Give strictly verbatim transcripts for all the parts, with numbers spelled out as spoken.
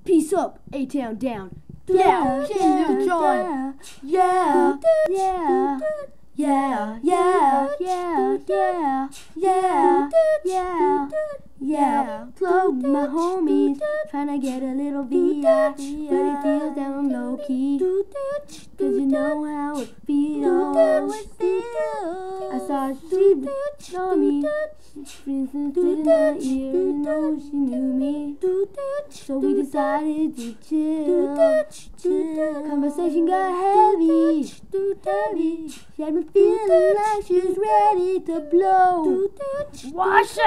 Peace up, A-Town down. Yeah, yeah, Lil Jon. Yeah, yeah, yeah, yeah, yeah, yeah, yeah, yeah, yeah. Flow with my homies, tryna get a little V I, but it feels down low key. Cause you know how it feels. I saw she on me. She whispered in my ear, and know she knew me. So we decided to chill. chill. Conversation got heavy, heavy. She had me feeling like she's ready to blow. Wash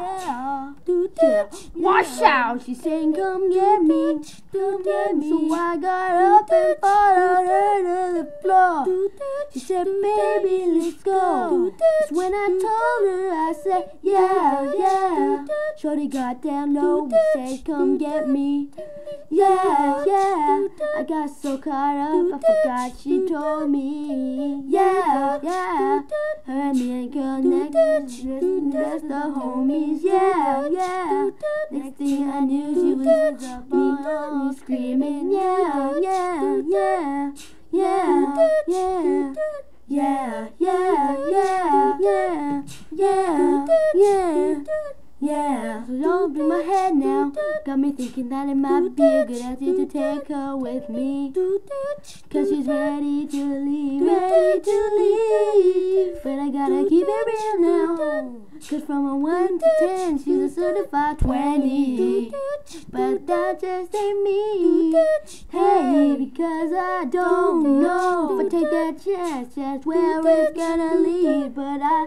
out! Yeah, yeah. Wash out! She saying, "Come get me, come get me." So I got up and followed her to the floor. She said, "Baby, let's go." That's when I told her, I said, "Yeah, yeah." Shorty got down low and said, "Come get me." Yeah, yeah. I got so caught up, I forgot she told me. Yeah, yeah. Her and me ain't connected, that's the homies. Yeah, yeah. Next thing I knew, she was up on me screaming. Yeah, yeah, yeah, yeah, yeah. Yeah, yeah, yeah, yeah, yeah, yeah, yeah. So don't be my head now. Got me thinking that it might be a good idea to take her with me. Cause she's ready to leave, ready to leave. But I gotta keep it real now. Cause from a one to ten, she's a certified twenty. But that just ain't me. Hey, because I don't know if I take that chance, just where it's gonna lead. But I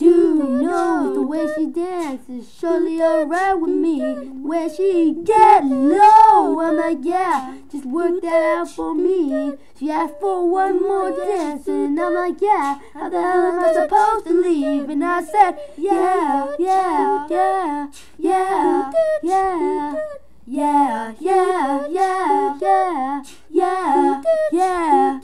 do know the way she dances, surely alright with me. Where she get low, I'm like, yeah, just work that out for me. She asked for one more dance, and I'm like, yeah, how the hell am I supposed to leave? And I said, yeah, yeah, yeah, yeah, yeah, yeah, yeah, yeah, yeah, yeah, yeah.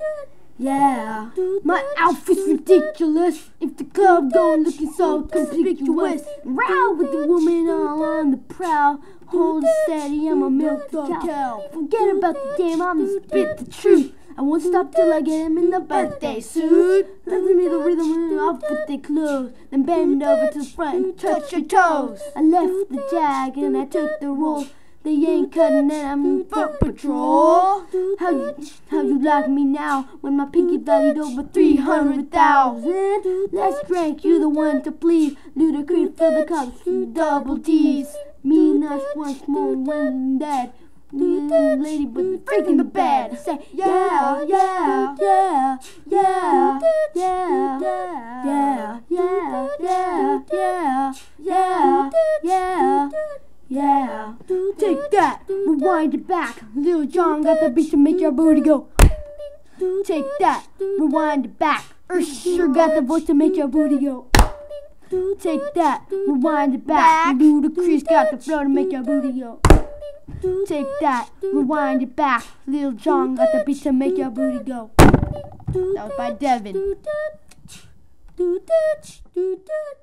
Yeah, my outfit's ridiculous. If the club going looking so conspicuous, row with the woman all on the prowl. Hold it steady, I'm a milk the cow. Forget about the game, I'm gonna spit the truth. I won't stop till I get him in the birthday suit. Listen me the rhythm and I'll fit their clothes. Then bend over to the front and touch your toes. I left the jag and I took the roll. They ain't cutting and I'm in foot patrol. How you, how you like me now when my pinky valued over three hundred thousand? Let's drink, you the one to please. Ludacris fill the cups with double D's. Me and us once more when dead. Lady with the freak in the bed. Say yeah, yeah, yeah, yeah, yeah, yeah, yeah, yeah, yeah, yeah, yeah. Yeah, take that, rewind it back. Lil Jon got the beat to make your booty go. Take that, rewind it back. Usher got the voice to make your booty go. Take that, rewind it back. Ludacris got the flow to make your booty go. Take that, rewind it back. Lil Jon got the beat to make your booty go. That was by Devin.